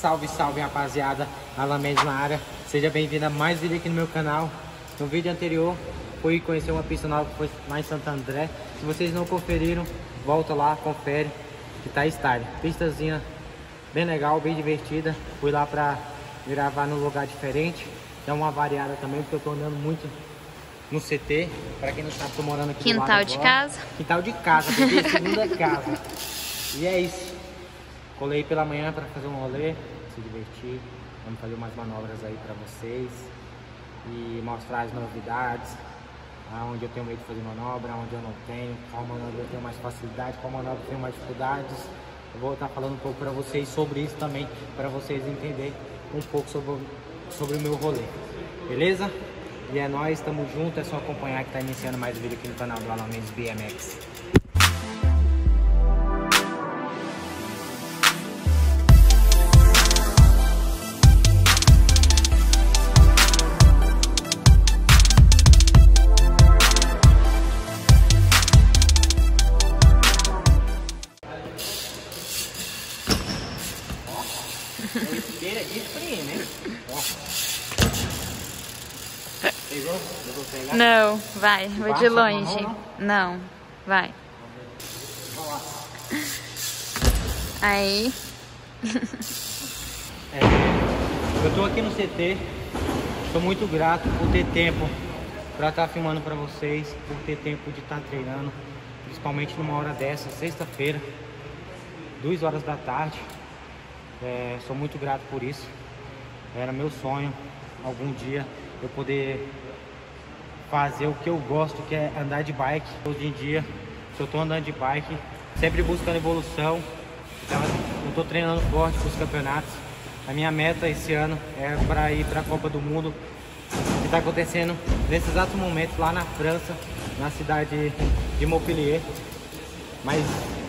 Salve, salve, rapaziada. Alan Mendes na área. Seja bem-vindo a mais vídeo aqui no meu canal. No vídeo anterior, fui conhecer uma pista nova que foi lá em Santo André. Se vocês não conferiram, volta lá, confere, que tá style. Pistazinha bem legal, bem divertida. Fui lá pra gravar num lugar diferente. Dá uma variada também, porque eu tô andando muito no CT. Pra quem não sabe, tô morando aqui Quintal do lado de agora. casa. Quintal de casa, porque segunda casa. E é isso. Colei pela manhã para fazer um rolê, se divertir. Vamos fazer umas manobras aí para vocês e mostrar as novidades, aonde eu tenho medo de fazer manobra, aonde eu não tenho, qual manobra eu tenho mais facilidade, qual manobra eu tenho mais dificuldades. Eu vou estar falando um pouco para vocês sobre isso também, para vocês entenderem um pouco sobre o meu rolê. Beleza? E é nóis, tamo junto, é só acompanhar que tá iniciando mais um vídeo aqui no canal do Alan Mendes BMX. Esteira de frio, né? Pegou? Eu vou pegar? Não, vai, vou de longe. Não, vai. Aí. Eu tô aqui no CT. Sou muito grato por ter tempo pra estar filmando pra vocês, por ter tempo de estar treinando, principalmente numa hora dessa, sexta-feira, 2 horas da tarde. Sou muito grato por isso. Era meu sonho algum dia eu poder fazer o que eu gosto, que é andar de bike. Hoje em dia, se eu tô andando de bike, sempre buscando evolução, então eu tô treinando forte para os campeonatos. A minha meta esse ano é para ir para a Copa do Mundo, que está acontecendo nesse exato momento lá na França, na cidade de Montpellier. Mas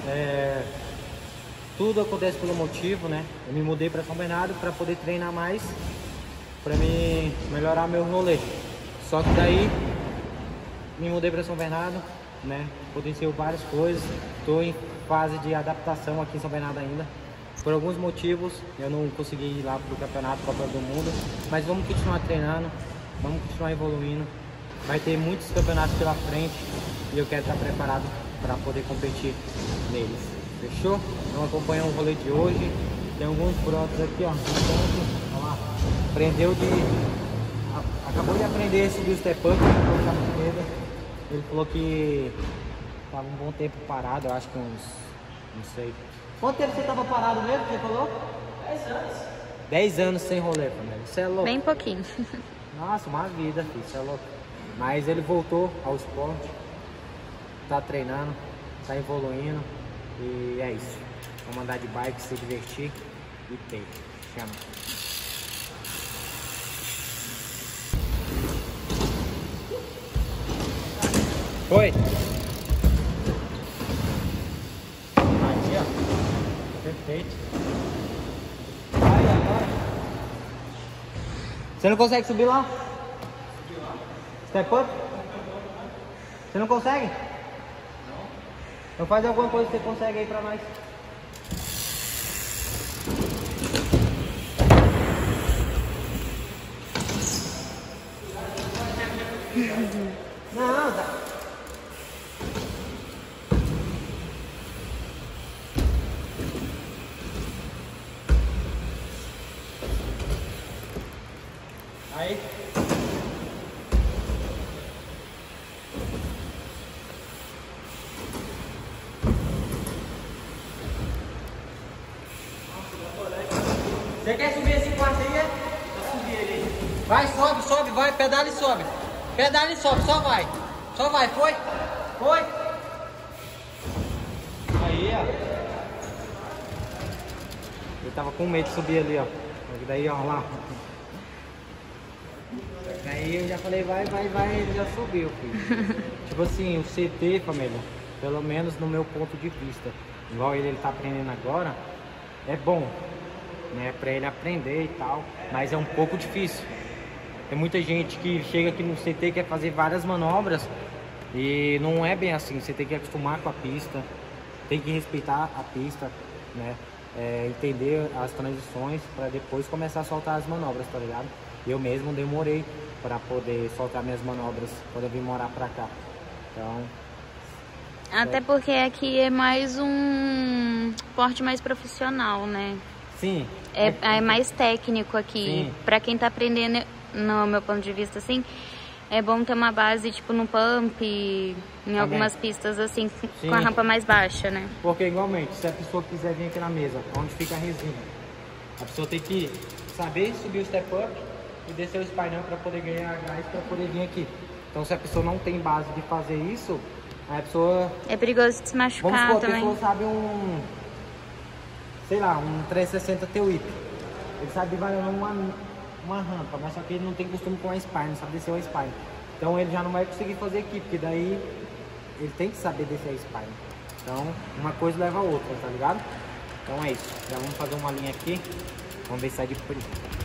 tudo acontece pelo motivo, né? Eu me mudei para São Bernardo para poder treinar mais, para me melhorar meu rolê. Só que daí me mudei para São Bernardo, né? Potenciou várias coisas. Estou em fase de adaptação aqui em São Bernardo ainda. Por alguns motivos eu não consegui ir lá para o campeonato Copa do Mundo, mas vamos continuar treinando, vamos continuar evoluindo. Vai ter muitos campeonatos pela frente e eu quero estar preparado para poder competir neles. Fechou? Então acompanha o rolê de hoje. Tem alguns brotos aqui, ó. Olha lá. Acabou de aprender a subir o step up. Ele falou que estava um bom tempo parado, eu acho que uns. Não sei. Quanto tempo você estava parado mesmo? Você falou? 10 anos. 10 anos sem rolê, família. Isso é louco. Bem pouquinho. Nossa, uma vida, filho. Isso é louco. Mas ele voltou ao esporte. Tá treinando, tá evoluindo. E é isso. Vamos andar de bike, se divertir e peito. Chama. Foi. Aqui, ó. Perfeito. Vai agora. Você não consegue subir lá? Step up? Você não consegue? Então faz alguma coisa que você consegue aí pra nós. Não, tá. Aí. Você quer subir esse quarto aí? Vai subir ali. Vai, sobe, sobe, vai, pedala e sobe. Pedala e sobe, só vai. Só vai, foi? Foi? Aí, ó. Ele tava com medo de subir ali, ó. Daí, ó, lá. Daí eu já falei, vai, ele já subiu, filho. Tipo assim, o CT, família, pelo menos no meu ponto de vista, igual ele tá aprendendo agora, é bom, né, pra ele aprender e tal, mas é um pouco difícil. Tem muita gente que chega aqui no CT e quer fazer várias manobras e não é bem assim. Você tem que acostumar com a pista, tem que respeitar a pista, né? entender as transições para depois começar a soltar as manobras, tá ligado? Eu mesmo demorei para poder soltar minhas manobras quando eu vim morar pra cá. Então... Até porque aqui é mais um porte mais profissional, né? Sim. É mais técnico aqui. Sim. Pra quem tá aprendendo, no meu ponto de vista, assim, é bom ter uma base, tipo, no pump, em algumas pistas, assim, Sim. com a rampa mais baixa, né? Porque, igualmente, se a pessoa quiser vir aqui na mesa, onde fica a resina, a pessoa tem que saber subir o step up e descer o spinal para poder ganhar gás para poder vir aqui. Então, se a pessoa não tem base de fazer isso, a pessoa... É perigoso de se machucar também. Vamos supor, também. a pessoa sabe sei lá, um 360 T-Whip. Ele sabe variar uma rampa, mas só que ele não tem costume com a spine, não sabe descer a spine. Então ele já não vai conseguir fazer aqui, porque daí ele tem que saber descer a spine. Então uma coisa leva a outra, tá ligado? Então é isso. Já vamos fazer uma linha aqui. Vamos ver se sai de frio.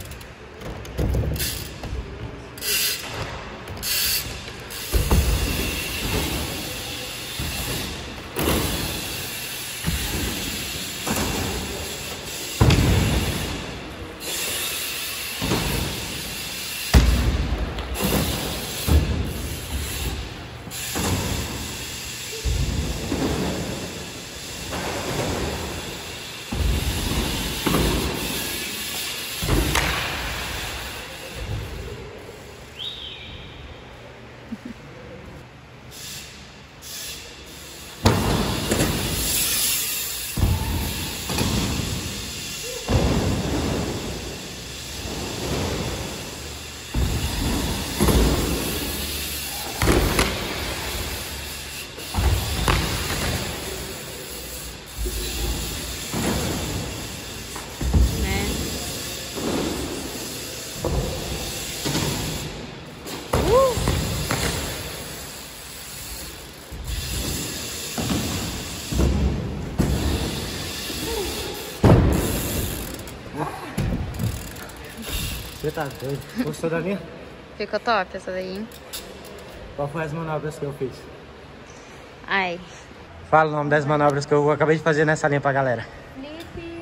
Você tá doido? Gostou da linha? Ficou top essa daí, hein? Qual foi as manobras que eu fiz? Ai. Fala o nome das manobras que eu acabei de fazer nessa linha pra galera. Flip.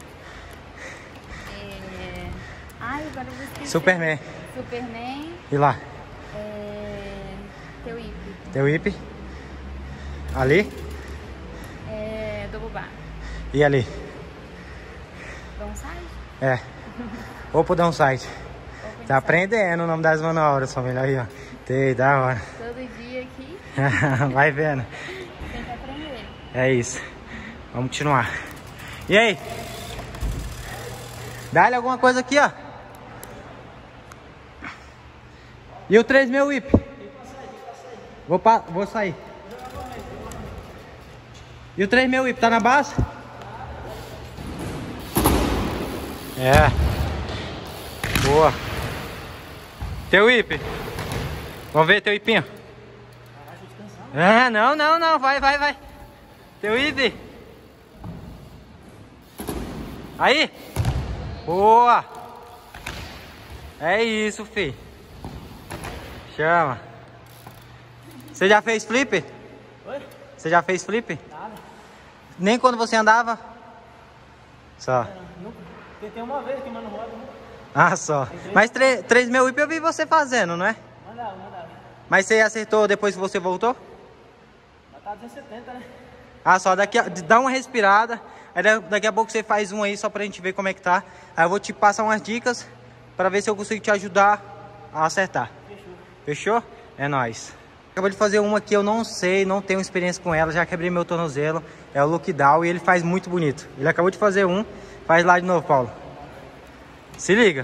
Ai, agora eu vou esquecer. Superman. Superman. E lá? T-Whip. T-Whip. Ali? Double bar. E ali? Downside? É. Ou pro downside. Tá aprendendo o nome das manobras, família. Aí, ó. Tem, da hora. Todo dia aqui. Vai vendo. Tem que aprender. É isso. Vamos continuar. E aí? Dá-lhe alguma coisa aqui, ó. E o 3000 whip? Vou sair. E o 3000 whip tá na base? É. Boa. Teu whip. Vamos ver teu whipinho. Ah, não. Vai. Teu whip. Aí. Boa. É isso, fi. Chama. Você já fez flip? Oi? Você já fez flip? Nada. Nem quando você andava? Só. Tentei uma vez queimando roda, né? Ah, só. Mas 3000 whip eu vi você fazendo, não é? Mandava. Mas você acertou depois que você voltou? Já tá 270, né? Ah, só. Dá uma respirada. Aí daqui a pouco você faz um aí só pra gente ver como é que tá. Aí eu vou te passar umas dicas pra ver se eu consigo te ajudar a acertar. Fechou? É nóis. Acabou de fazer uma que eu não sei, não tenho experiência com ela. Já quebrei meu tornozelo. É o look down e ele faz muito bonito. Ele acabou de fazer um. Faz lá de novo, Paulo. Se liga.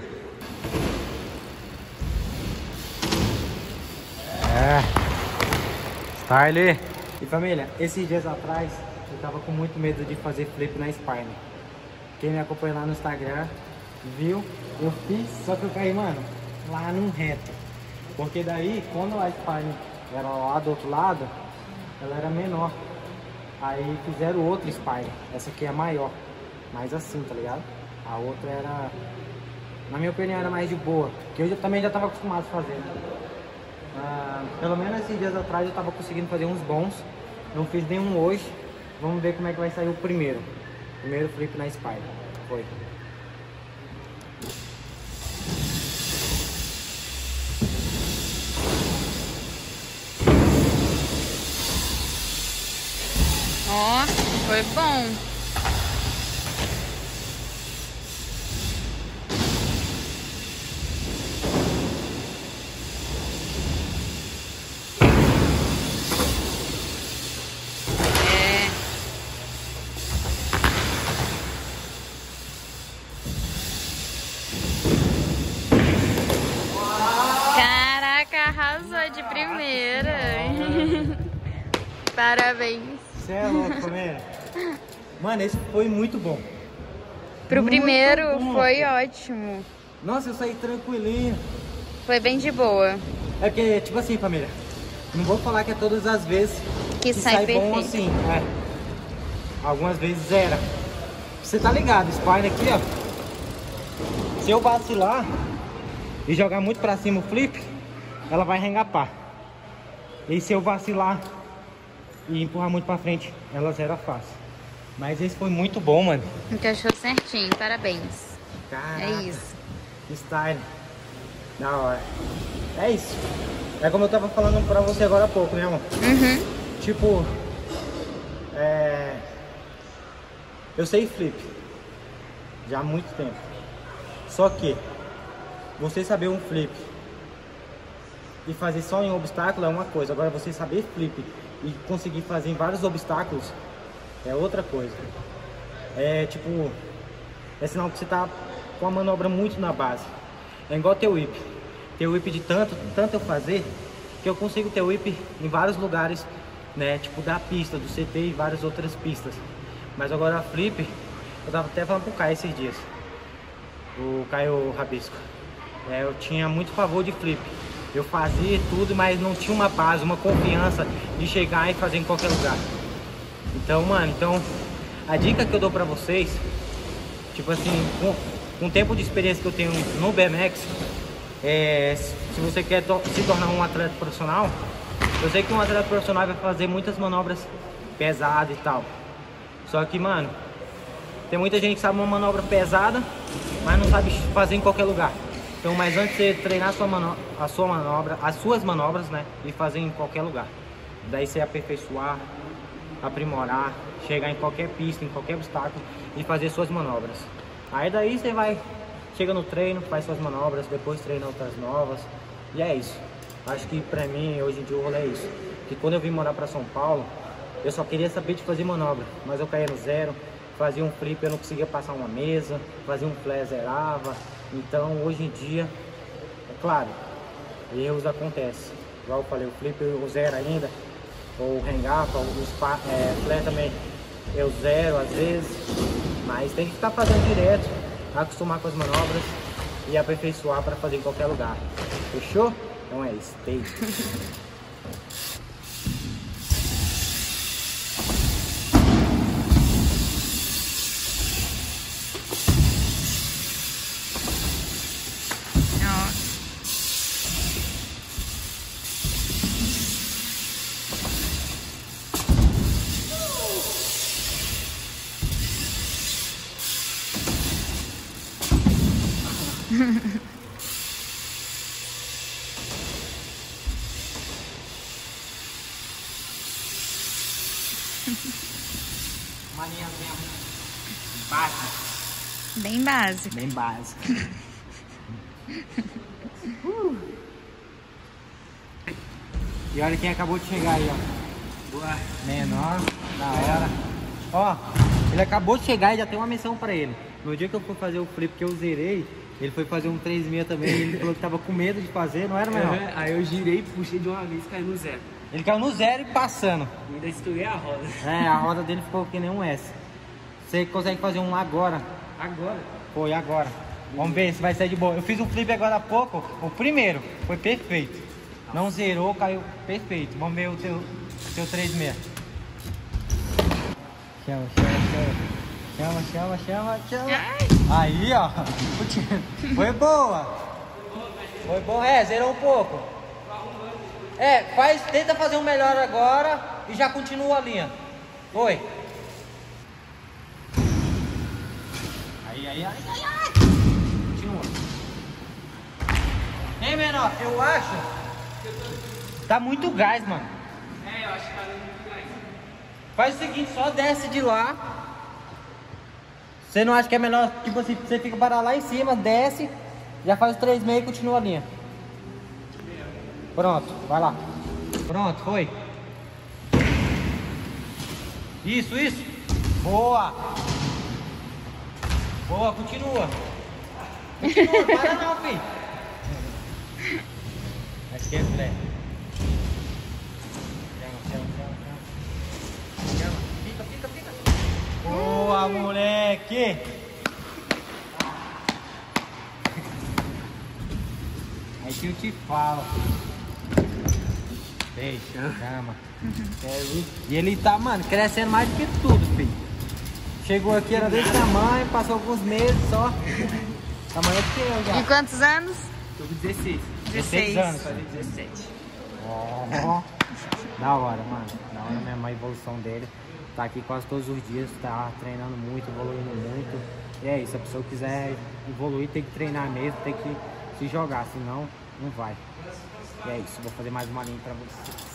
Style. E família, esses dias atrás eu tava com muito medo de fazer flip na spine. Quem me acompanha lá no Instagram viu, eu fiz, só que eu caí, mano, lá num reto. Porque daí, quando a spine era lá do outro lado, ela era menor. Aí fizeram outra spine, essa aqui é maior, mais assim, tá ligado? A outra era, na minha opinião, era mais de boa, que eu também já tava acostumado a fazer, né? Pelo menos esses dias atrás eu tava conseguindo fazer uns bons. Não fiz nenhum hoje. Vamos ver como é que vai sair o primeiro. Primeiro flip na Spider. Foi. Ó, foi bom. Arrasou de primeira. Parabéns. Você é louco, Palmeira. Mano, esse foi muito bom. Pro muito primeiro bom. foi ótimo. Nossa, eu saí tranquilinho. Foi bem de boa. É porque, tipo assim, Palmeira, não vou falar que é todas as vezes que sai bom perfeito. assim. É. Algumas vezes era. Você tá ligado, o Spider aqui, ó. Se eu vacilar e jogar muito pra cima o flip, ela vai rengapar. E se eu vacilar e empurrar muito pra frente, ela zera fácil. Mas esse foi muito bom, mano. Encaixou certinho, parabéns. Caraca, é isso. Style. Da hora. É isso. É como eu tava falando pra você agora há pouco, né, amor? Uhum. Tipo, eu sei flip já há muito tempo. Só que você saber um flip e fazer só em obstáculo é uma coisa. Agora você saber flip e conseguir fazer em vários obstáculos é outra coisa. É tipo, é sinal que você tá com a manobra muito na base. É igual ter whip. Ter whip de tanto eu fazer, que eu consigo ter whip em vários lugares, né? Tipo da pista, do CT e várias outras pistas. Mas agora a flip, eu tava até falando pro Caio esses dias. O Caio Rabisco. Eu tinha muito favor de flip. Eu fazia tudo, mas não tinha uma base, uma confiança de chegar e fazer em qualquer lugar. Então, mano, a dica que eu dou pra vocês, tipo assim, com o tempo de experiência que eu tenho no BMX, se você quer se tornar um atleta profissional, eu sei que um atleta profissional vai fazer muitas manobras pesadas e tal. Só que, mano, tem muita gente que sabe uma manobra pesada, mas não sabe fazer em qualquer lugar. Então, mas antes de você treinar as suas manobras, né, e fazer em qualquer lugar. Daí você aperfeiçoar, aprimorar, chegar em qualquer pista, em qualquer obstáculo e fazer suas manobras. Aí daí você chega no treino, faz suas manobras, depois treina outras novas. E é isso. Acho que pra mim, hoje em dia, o rolê é isso. Porque quando eu vim morar pra São Paulo, eu só queria saber de fazer manobra, mas eu caía no zero. Fazia um flip, eu não conseguia passar uma mesa, fazia um flare, zerava. Então, hoje em dia, é claro, erros acontecem. Igual eu falei, o flip eu zero ainda, ou o hang-up, o flare também eu zero às vezes. Mas tem que ficar fazendo direto, acostumar com as manobras e aperfeiçoar para fazer em qualquer lugar. Fechou? Então é isso. Beijo. Maninhazinha básica. Bem básico. Bem básica. E olha quem acabou de chegar aí, ó. Boa. Menor, da hora. Ó, ele acabou de chegar e já tem uma missão pra ele. No dia que eu fui fazer o flip que eu zerei, ele foi fazer um 3,6 também. Ele falou que tava com medo de fazer, não era menor? Aí eu girei, puxei de uma vez e caiu no zero. Ele caiu no zero e passando. Ainda estourei a roda. A roda dele ficou que nem um S. Você consegue fazer um lá agora? Agora? Foi agora. Vamos ver se vai ser de boa. Eu fiz um flip agora há pouco. O primeiro foi perfeito. Não zerou, caiu perfeito. Vamos ver o teu 3,6. Chama. Aí, ó. Foi boa. Foi bom. Zerou um pouco. Tenta fazer um melhor agora e já continua a linha. Foi. ai, ai, ai, ai. Continua. Ei, menor, eu acho... Tá muito gás, mano. É, eu acho que tá dando muito gás. Faz o seguinte, só desce de lá. Você não acha que é melhor, tipo assim, você fica parado lá em cima, desce, já faz os 3,5 e continua a linha. Pronto, vai lá. Pronto, foi. Isso, isso. Boa. Boa, continua. Continua, para não, filho. Esquece, Léo. Chama. Fica. Boa, moleque. Aí que eu te falo. Deixa, chama. E ele tá, mano, crescendo mais do que tudo, filho. Chegou aqui, era desse tamanho, passou alguns meses só. Tamanho do que eu já. E quantos anos? Tô com 16. 16 anos. Fazer 17. Ó, da hora, mano. Da hora mesmo a evolução dele. Tá aqui quase todos os dias, tá treinando muito, evoluindo muito. E é isso, se a pessoa quiser evoluir, tem que treinar mesmo, tem que se jogar, senão não vai. E é isso, vou fazer mais uma linha pra vocês.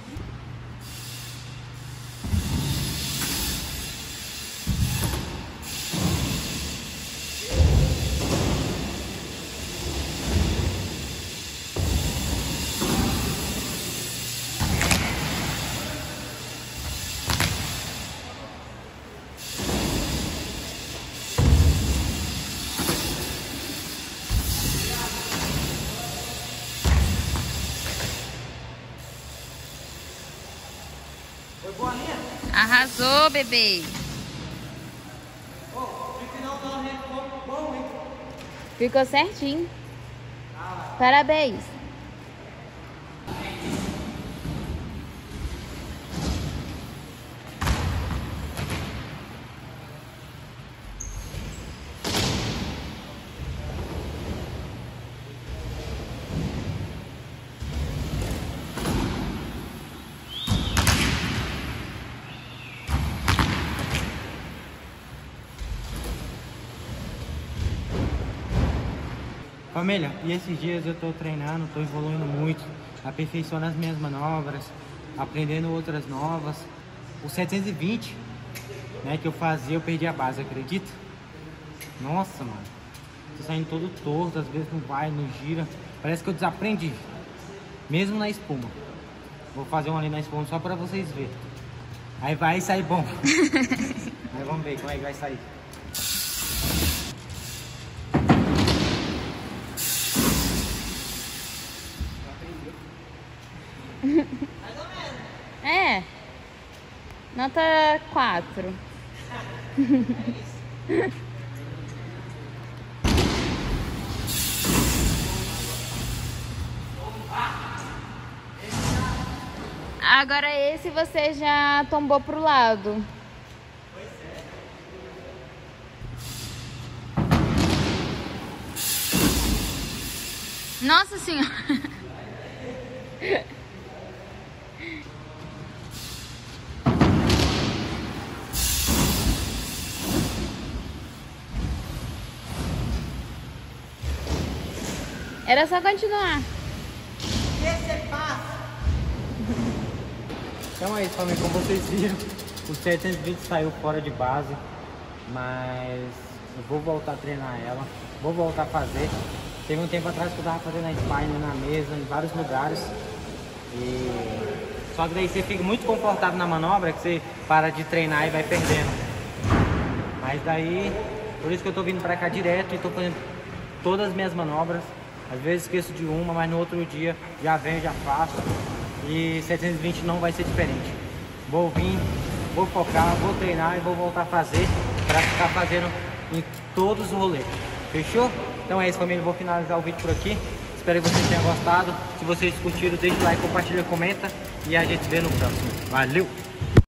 Foi boa linha? Arrasou, bebê. O final tá bom, hein? Ficou certinho. Parabéns. Família, e esses dias eu tô treinando, tô evoluindo muito, aperfeiçoando as minhas manobras, aprendendo outras novas. O 720, né, que eu fazia, eu perdi a base, acredita? Nossa, mano, tô saindo todo torto, às vezes não vai, não gira, parece que eu desaprendi, mesmo na espuma. Vou fazer uma ali na espuma só pra vocês verem. Aí vai sair bom. Aí vamos ver como é que vai sair. É. Nota 4. Agora esse você já tombou pro lado. Nossa senhora. Era só continuar. Então é isso, família, como vocês viram, o 720 saiu fora de base, mas eu vou voltar a treinar ela, vou voltar a fazer. Teve um tempo atrás que eu tava fazendo a spine na mesa, em vários lugares, só que daí você fica muito confortável na manobra, que você para de treinar e vai perdendo. Mas daí, por isso que eu tô vindo pra cá direto e tô fazendo todas as minhas manobras. Às vezes esqueço de uma, mas no outro dia já venho, já faço. E 720 não vai ser diferente. Vou vir, vou focar, vou treinar e vou voltar a fazer para ficar fazendo em todos os rolês. Fechou? Então é isso, família. Vou finalizar o vídeo por aqui. Espero que vocês tenham gostado. Se vocês curtiram, deixa o like, compartilha, comenta. E a gente se vê no próximo. Valeu!